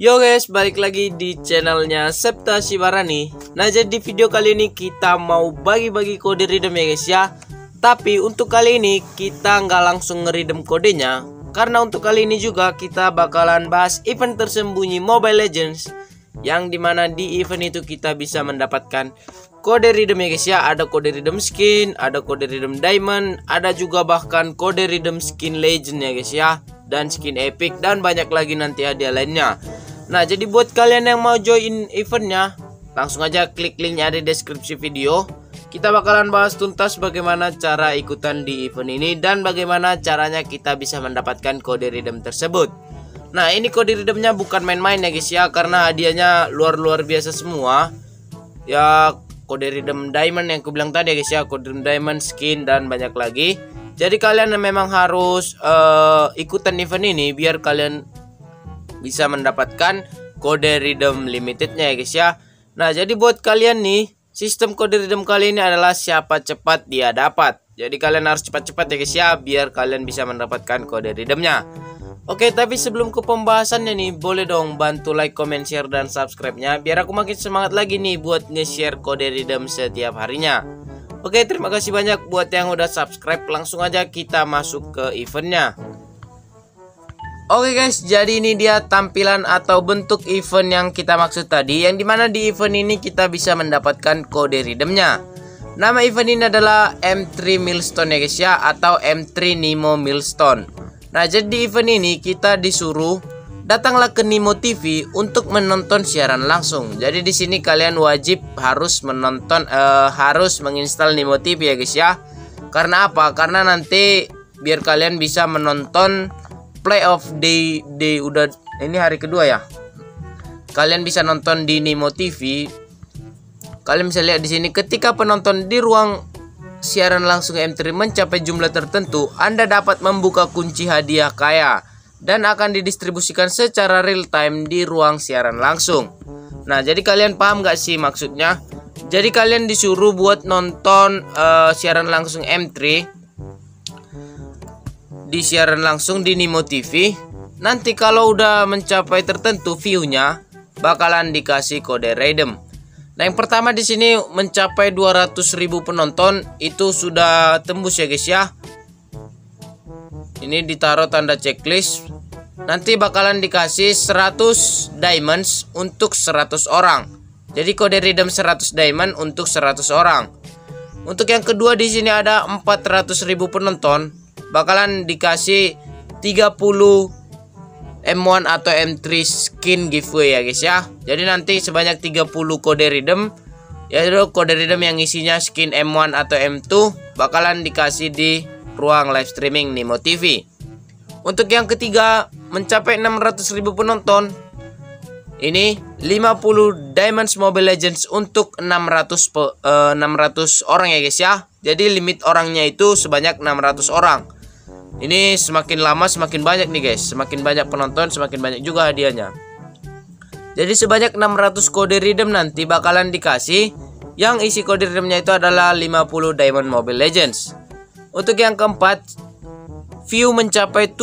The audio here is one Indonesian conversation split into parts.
Yo guys, balik lagi di channelnya Septa Shibarani. Nah, jadi di video kali ini kita mau bagi-bagi kode redeem ya guys ya. Tapi untuk kali ini kita nggak langsung ngeredeem kodenya, karena untuk kali ini juga kita bakalan bahas event tersembunyi Mobile Legends, yang dimana di event itu kita bisa mendapatkan kode redeem ya guys ya. Ada kode redeem skin, ada kode redeem diamond, ada juga bahkan kode redeem skin legend ya guys ya, dan skin epic, dan banyak lagi nanti hadiah lainnya. Nah, jadi buat kalian yang mau join eventnya, langsung aja klik linknya di deskripsi video. Kita bakalan bahas tuntas bagaimana cara ikutan di event ini dan bagaimana caranya kita bisa mendapatkan kode redeem tersebut. Nah, ini kode redeemnya bukan main-main ya guys ya, karena hadiahnya luar biasa semua. Ya, kode redeem diamond yang aku bilang tadi ya guys ya, kode redeem diamond, skin, dan banyak lagi. Jadi kalian memang harus ikutan event ini biar kalian bisa mendapatkan kode redeem limitednya ya guys ya. Nah, jadi buat kalian nih, sistem kode redeem kali ini adalah siapa cepat dia dapat. Jadi kalian harus cepat-cepat ya guys ya, biar kalian bisa mendapatkan kode redeemnya. Oke, tapi sebelum ke pembahasannya nih, boleh dong bantu like, comment, share, dan subscribe-nya, biar aku makin semangat lagi nih buat nge-share kode redeem setiap harinya. Oke, terima kasih banyak buat yang udah subscribe. Langsung aja kita masuk ke eventnya. Oke guys, jadi ini dia tampilan atau bentuk event yang kita maksud tadi, yang dimana di event ini kita bisa mendapatkan kode redeemnya. Nama event ini adalah M3 Milestone ya guys ya, atau M3 Nemo Milestone. Nah, jadi di event ini kita disuruh datanglah ke Nemo TV untuk menonton siaran langsung. Jadi di sini kalian wajib harus menonton, harus menginstal Nemo TV ya guys ya. Karena apa? Karena nanti biar kalian bisa menonton playoff di udah ini hari kedua ya. Kalian bisa nonton di Nemo TV. Kalian bisa lihat di sini, ketika penonton di ruang siaran langsung M3 mencapai jumlah tertentu, Anda dapat membuka kunci hadiah kaya dan akan didistribusikan secara real time di ruang siaran langsung. Nah, jadi kalian paham gak sih maksudnya? Jadi kalian disuruh buat nonton siaran langsung M3 di siaran langsung di Nemo TV. Nanti kalau udah mencapai tertentu view-nya, bakalan dikasih kode redeem. Nah, yang pertama di sini mencapai 200.000 penonton, itu sudah tembus ya guys ya. Ini ditaruh tanda checklist. Nanti bakalan dikasih 100 diamonds untuk 100 orang. Jadi kode redeem 100 diamond untuk 100 orang. Untuk yang kedua di sini ada 400.000 penonton, bakalan dikasih 30 M1 atau M3 skin giveaway ya guys ya. Jadi nanti sebanyak 30 kode redeem, yaitu kode redeem yang isinya skin M1 atau M2, bakalan dikasih di ruang live streaming Nemo TV. Untuk yang ketiga mencapai 600.000 penonton, ini 50 Diamonds Mobile Legends untuk 600 orang ya guys ya. Jadi limit orangnya itu sebanyak 600 orang. Ini semakin lama semakin banyak nih guys. Semakin banyak penonton semakin banyak juga hadiahnya. Jadi sebanyak 600 kode redeem nanti bakalan dikasih, yang isi kode redeemnya itu adalah 50 Diamond Mobile Legends. Untuk yang keempat, view mencapai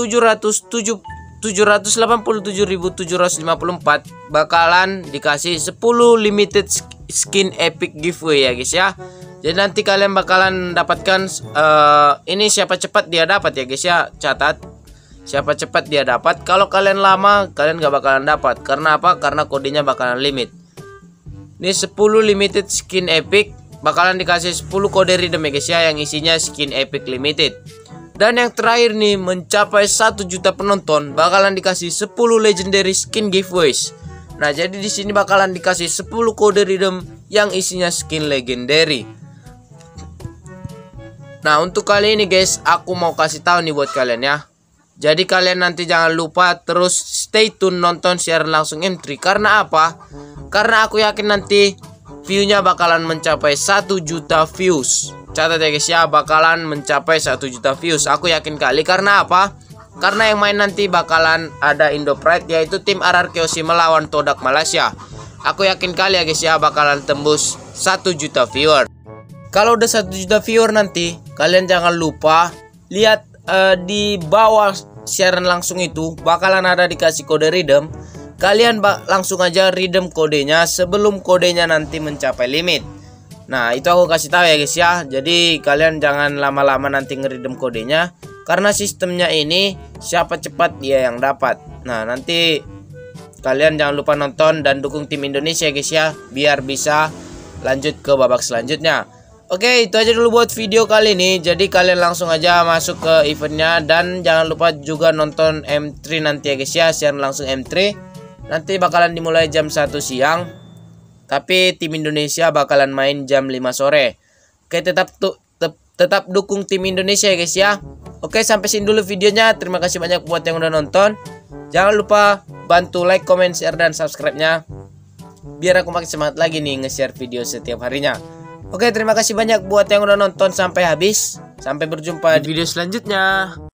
787.754, bakalan dikasih 10 limited skin epic giveaway ya guys ya. Jadi nanti kalian bakalan dapatkan ini siapa cepat dia dapat ya guys ya. Catat, siapa cepat dia dapat. Kalau kalian lama kalian gak bakalan dapat. Karena apa? Karena kodenya bakalan limit. Ini 10 limited skin epic, bakalan dikasih 10 kode redeem ya guys ya, yang isinya skin epic limited. Dan yang terakhir nih, mencapai 1 juta penonton, bakalan dikasih 10 legendary skin giveaways. Nah, jadi di sini bakalan dikasih 10 kode redeem yang isinya skin legendary. Nah, untuk kali ini guys, aku mau kasih tahu nih buat kalian ya. Jadi kalian nanti jangan lupa terus stay tune nonton siaran langsung M3. Karena apa? Karena aku yakin nanti view-nya bakalan mencapai 1 juta views. Catat ya guys ya, bakalan mencapai 1 juta views. Aku yakin kali. Karena apa? Karena yang main nanti bakalan ada Indo Pride, yaitu tim RRQ melawan Todak Malaysia. Aku yakin kali ya guys ya, bakalan tembus 1 juta viewer. Kalau udah 1 juta viewer nanti, kalian jangan lupa lihat di bawah siaran langsung itu bakalan ada dikasih kode redeem. kalian langsung aja redeem kodenya sebelum kodenya nanti mencapai limit. Nah, itu aku kasih tahu ya guys ya. Jadi kalian jangan lama-lama nanti ngeredeem kodenya, karena sistemnya ini siapa cepat dia yang dapat. Nah, nanti kalian jangan lupa nonton dan dukung tim Indonesia guys ya, biar bisa lanjut ke babak selanjutnya. Oke, itu aja dulu buat video kali ini. Jadi kalian langsung aja masuk ke eventnya, dan jangan lupa juga nonton M3 nanti ya guys ya, share langsung M3. Nanti bakalan dimulai jam 1 siang, tapi tim Indonesia bakalan main jam 5 sore. Oke, tetap dukung tim Indonesia ya guys ya. Oke, sampai sini dulu videonya. Terima kasih banyak buat yang udah nonton. Jangan lupa bantu like, comment, share, dan subscribe-nya, biar aku makin semangat lagi nih nge-share video setiap harinya. Oke, terima kasih banyak buat yang udah nonton sampai habis. Sampai berjumpa di video selanjutnya.